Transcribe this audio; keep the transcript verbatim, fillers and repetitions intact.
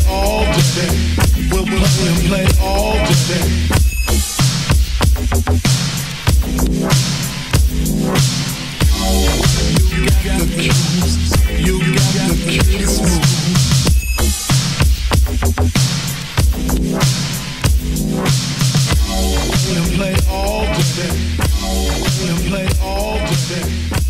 all day. We'll play and play all day. You got the keys. You got the keys. Play and play all day. Play and play all day.